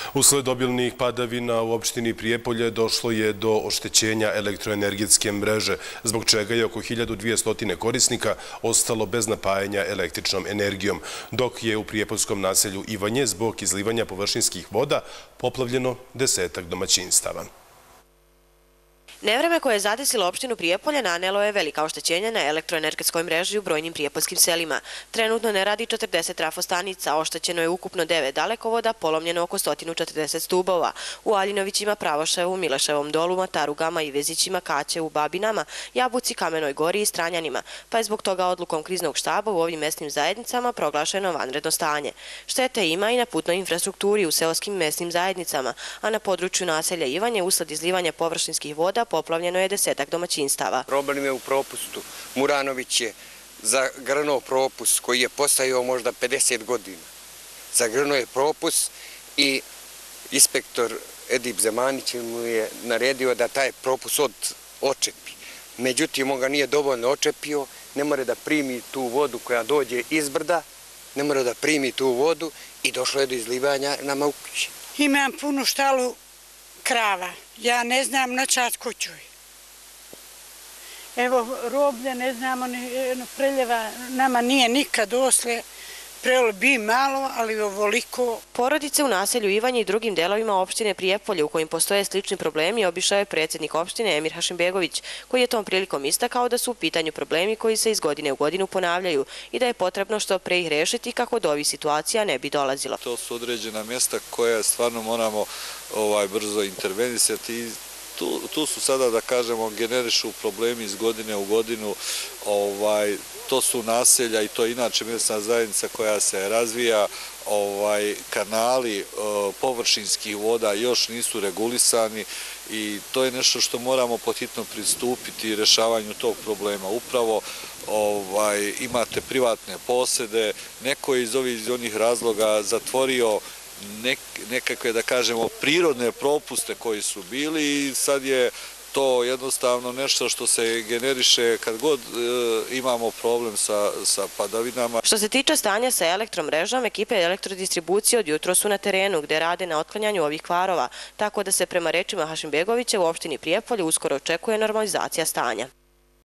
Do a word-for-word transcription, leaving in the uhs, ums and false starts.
Usled obilnih padavina u opštini Prijepolje došlo je do oštećenja elektroenergetske mreže, zbog čega je oko hiljadu dvjesto korisnika ostalo bez napajanja električnom energijom, dok je u prijepoljskom naselju Ivanje zbog izlivanja površinskih voda poplavljeno desetak domaćinstava. Nevreme koje je zadesilo opštinu Prijepolje nanelo je velika oštećenja na elektroenergetskoj mreži u brojnim prijepoljskim selima. Trenutno ne radi četrdeset trafostanica, oštećeno je ukupno devet dalekovoda, polomljeno oko sto četrdeset stubova. U Aljinovićima, Pravoševu, Mileševom dolu, Matarugama i Vezićima, Kaćevu, Babinama, Jabuci, Kamenoj gori i Stranjanima, pa je zbog toga odlukom kriznog štaba u ovim mesnim zajednicama proglašeno vanredno stanje. Štete ima i na putnoj infrastrukturi u seoskim mesnim zajednicama, a na području naselja Ivanje usled izlivanja površinskih voda poplavljeno je desetak domaćinstava. Problem je u propustu. Muranović je zagrnuo propust koji je postojao možda pedeset godina. Zagrnuo je propust i inspektor Edip Zemanić mu je naredio da taj propust očepi. Međutim, on ga nije dovoljno očepio, ne mora da primi tu vodu koja dođe iz brda, ne mora da primi tu vodu i došlo je do izlivanja nama u kući. Imam punu štalu krava. Ja ne znam noćas kućuj. Evo, roblje, ne znamo, preljeva nama nije nikad osle. Prelo bi malo, ali ovoliko. Porodice u naselju Ivanje i drugim delovima opštine Prijepolje u kojim postoje slični problemi obišao je predsjednik opštine Emir Hašimbegović, koji je tom prilikom istakao da su u pitanju problemi koji se iz godine u godinu ponavljaju i da je potrebno što pre ih rešiti kako do ovih situacija ne bi dolazilo. To su određena mjesta koja stvarno moramo brzo intervenisati i tu su sada, da kažemo, generišu problemi iz godine u godinu. To su naselja i to je inače mjesna zajednica koja se razvija, kanali površinskih voda još nisu regulisani i to je nešto što moramo pohitno pristupiti rešavanju tog problema. Upravo imate privatne posede, neko je iz ovih onih razloga zatvorio nekakve, da kažemo, prirodne propuste koji su bili i sad je to jednostavno nešto što se generiše kad god imamo problem sa padavinama. Što se tiče stanja sa elektromrežom, ekipe elektrodistribucije od jutro su na terenu gde rade na otklanjanju ovih kvarova, tako da se prema rečima Hašimbegovića u opštini Prijepolje uskoro očekuje normalizacija stanja.